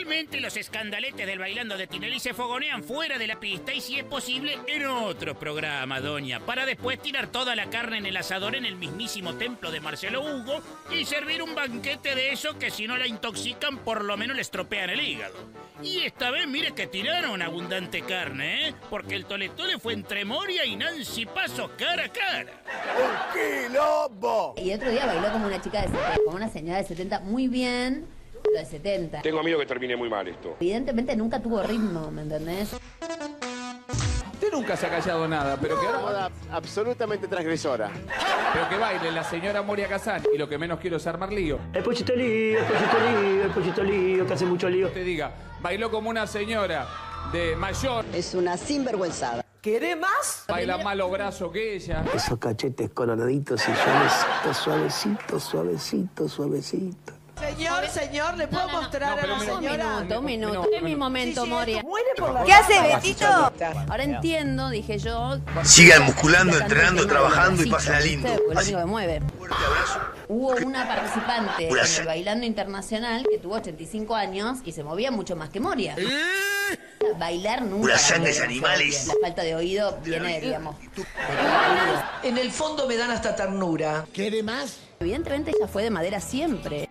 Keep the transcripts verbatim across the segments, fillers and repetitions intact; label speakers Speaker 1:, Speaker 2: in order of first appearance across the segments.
Speaker 1: Generalmente los escandaletes del Bailando de Tinelli se fogonean fuera de la pista y si es posible en otro programa, doña, para después tirar toda la carne en el asador en el mismísimo templo de Marcelo Hugo y servir un banquete de eso que si no la intoxican por lo menos le estropean el hígado. Y esta vez mire que tiraron abundante carne, ¿eh? Porque el tole tole fue entre Moria y Nancy Paso cara a cara.
Speaker 2: ¡Un quilombo!
Speaker 3: Y otro día bailó como una chica de setenta, como una señora de setenta, muy bien, pero de setenta.
Speaker 4: Tengo miedo que termine muy mal esto.
Speaker 3: Evidentemente nunca tuvo ritmo, ¿me entendés?
Speaker 5: Usted nunca se ha callado nada, pero que ahora...
Speaker 2: Moda absolutamente transgresora.
Speaker 5: Pero que baile la señora Moria Kazan y lo que menos quiero es armar lío.
Speaker 6: El pollito lío, el pollito lío, el pollito lío, que hace mucho lío.
Speaker 5: Usted diga, bailó como una señora de mayor.
Speaker 7: Es una sinvergüenzada.
Speaker 8: ¿Querés más?
Speaker 5: Baila más los brazos que ella.
Speaker 6: Esos cachetes coloraditos y suavecitos, suavecitos, suavecitos, suavecitos.
Speaker 8: Señor, señor, ¿le puedo
Speaker 3: No, no, no.
Speaker 8: mostrar
Speaker 5: No, pero
Speaker 8: a la
Speaker 5: mira,
Speaker 8: señora?
Speaker 3: Un minuto, un minuto. Es mi momento,
Speaker 8: Sí, sí,
Speaker 3: Moria.
Speaker 8: muere por la
Speaker 7: ¿Qué hace, Betito?
Speaker 3: Ahora entiendo, dije yo...
Speaker 9: Sigan musculando, entrenando,
Speaker 3: el
Speaker 9: trabajando y
Speaker 3: bracito,
Speaker 9: pásenla lindo.
Speaker 3: ¿viste? Porque es
Speaker 9: Así.
Speaker 3: lo único que mueve.
Speaker 9: Fuerte abrazo.
Speaker 3: Hubo una participante
Speaker 9: Una
Speaker 3: en
Speaker 9: sa-
Speaker 3: el Bailando Internacional que tuvo ochenta y cinco años y se movía mucho más que Moria. Bailar nunca.
Speaker 9: Unas sangres
Speaker 3: bailó,
Speaker 9: animales.
Speaker 3: La falta de oído viene, digamos.
Speaker 8: En el fondo me dan hasta ternura.
Speaker 2: ¿Quiere más?
Speaker 3: Evidentemente ella fue de madera siempre.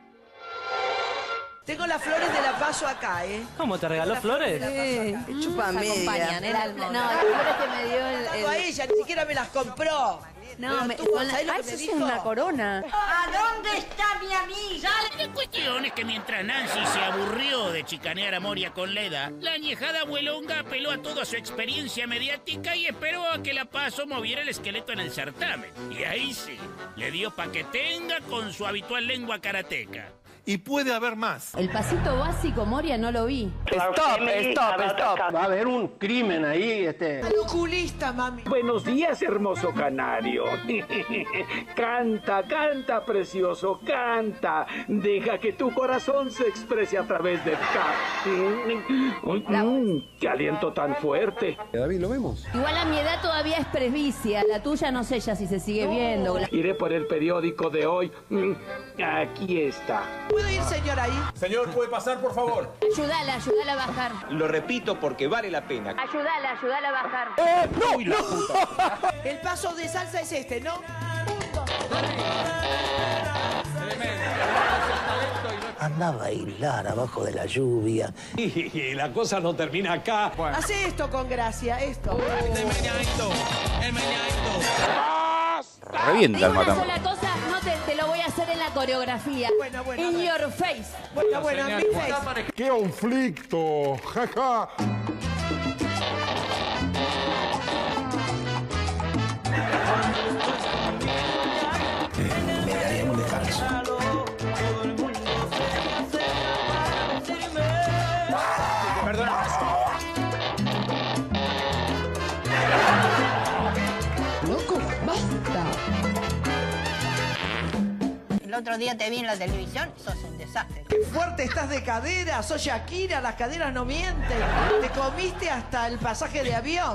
Speaker 8: Tengo las flores de la paso acá, ¿eh?
Speaker 6: ¿Cómo te regaló flores?
Speaker 7: Sí, chupa
Speaker 3: Nos acompañan,
Speaker 7: media.
Speaker 3: era el- no, las flores que me dio el...
Speaker 8: Tengo a
Speaker 3: el-
Speaker 8: ella, ni siquiera me las compró.
Speaker 3: no,
Speaker 8: Pero
Speaker 3: me,
Speaker 8: tú,
Speaker 3: son las-
Speaker 8: ¿sabés lo
Speaker 3: ah,
Speaker 8: que
Speaker 3: eso
Speaker 8: me
Speaker 3: es
Speaker 8: dijo?
Speaker 3: una corona.
Speaker 7: ¿A dónde está mi amiga?
Speaker 1: La cuestión es que mientras Nancy se aburrió de chicanear a Moria con la edad, la añejada abuelonga apeló a toda su experiencia mediática y esperó a que la Paso moviera el esqueleto en el certamen. Y ahí sí, le dio pa' que tenga con su habitual lengua karateca.
Speaker 10: Y puede haber más.
Speaker 3: El pasito básico, Moria, no lo vi.
Speaker 6: Stop, stop, stop. Va a haber un crimen ahí, este.
Speaker 8: Al oculista, mami.
Speaker 6: Buenos días, hermoso canario. Canta, canta, precioso, canta. Deja que tu corazón se exprese a través del canto. Mm, ¡Qué aliento tan fuerte!
Speaker 2: David, ¿lo vemos?
Speaker 3: Igual a mi edad todavía es presbicia. La tuya no sé ya si se sigue viendo. La-
Speaker 6: Iré por el periódico de hoy. Mm, Aquí está.
Speaker 8: ¿Puedo ir, señor, ahí?
Speaker 10: Señor, ¿puede pasar, por favor?
Speaker 3: Ayúdala, ayúdala a bajar.
Speaker 5: Lo repito porque vale la pena.
Speaker 3: Ayúdala, ayúdala a bajar.
Speaker 8: El paso de salsa es este, ¿no?
Speaker 6: Anda a bailar abajo de la lluvia.
Speaker 10: Y la cosa no termina acá.
Speaker 8: Hace esto con gracia, esto.
Speaker 5: Revienta
Speaker 3: Digo
Speaker 5: el
Speaker 3: una
Speaker 5: matamo.
Speaker 3: sola cosa, no te, te lo voy a hacer en la coreografía.
Speaker 8: Buena, buena,
Speaker 3: In
Speaker 8: buena.
Speaker 3: your face.
Speaker 8: Bueno, bueno, mi face.
Speaker 2: ¡Qué conflicto! ¡Jaja!
Speaker 6: Me daría un descanso.
Speaker 7: El otro día te vi en la televisión, sos un desastre.
Speaker 8: Qué fuerte estás de cadera, sos Shakira, las caderas no mienten. Te comiste hasta el pasaje de avión.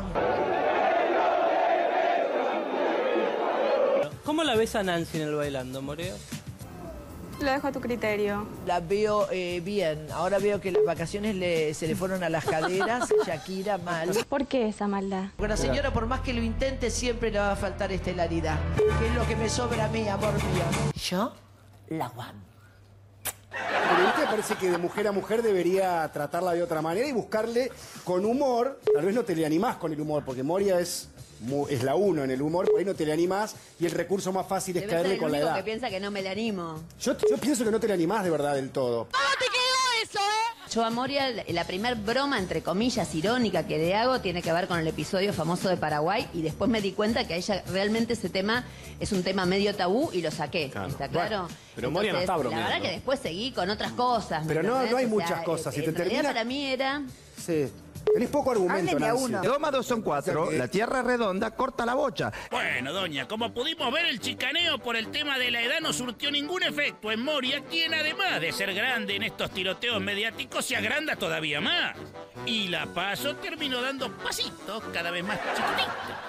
Speaker 6: ¿Cómo la ves a Nancy en el Bailando, Moreo?
Speaker 11: Lo dejo a tu criterio.
Speaker 8: La veo eh, bien. Ahora veo que las vacaciones le- se le fueron a las caderas. Shakira, mal.
Speaker 11: ¿Por qué esa maldad?
Speaker 8: Bueno, señora, por más que lo intente, siempre le va a faltar estelaridad. Que es lo que me sobra a mí, amor mío. Yo la aguanto.
Speaker 2: Pero usted parece que de mujer a mujer debería tratarla de otra manera y buscarle con humor. Tal vez no te le animás con el humor, porque Moria es, mu- es la uno en el humor, por ahí no te le animás y el recurso más fácil es
Speaker 3: Debe ser
Speaker 2: caerle
Speaker 3: el
Speaker 2: con la
Speaker 3: único
Speaker 2: edad.
Speaker 3: que piensa que no me le animo.
Speaker 2: Yo, yo pienso que no te le animás de verdad del todo.
Speaker 3: Yo a Moria, la primer broma, entre comillas, irónica que le hago tiene que ver con el episodio famoso de Paraguay y después me di cuenta que a ella realmente ese tema es un tema medio tabú y lo saqué,
Speaker 2: Claro.
Speaker 3: ¿está claro?
Speaker 2: Bueno, pero Moria no está
Speaker 3: La
Speaker 2: bromeando.
Speaker 3: verdad que después seguí con otras cosas. ¿me
Speaker 2: Pero no-
Speaker 3: entendés?
Speaker 2: no hay
Speaker 3: O sea,
Speaker 2: muchas cosas. Si
Speaker 3: eh,
Speaker 2: te
Speaker 3: en realidad
Speaker 2: termina-
Speaker 3: para mí era...
Speaker 2: Sí. Tenés poco argumento,
Speaker 7: Háblenle a
Speaker 2: Nancy.
Speaker 7: uno.
Speaker 9: Dos más dos son cuatro. La tierra redonda corta la bocha.
Speaker 1: Bueno, doña, como pudimos ver, el chicaneo por el tema de la edad no surtió ningún efecto en Moria, quien además de ser grande en estos tiroteos mediáticos, se agranda todavía más. Y la Paso terminó dando pasitos cada vez más chiquititos.